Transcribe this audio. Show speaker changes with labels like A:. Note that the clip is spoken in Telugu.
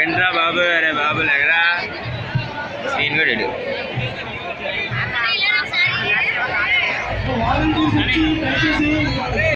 A: ఏంట్రా బాబు, అరే బాబు లేకరా, సీన్ కూడా ఇడు.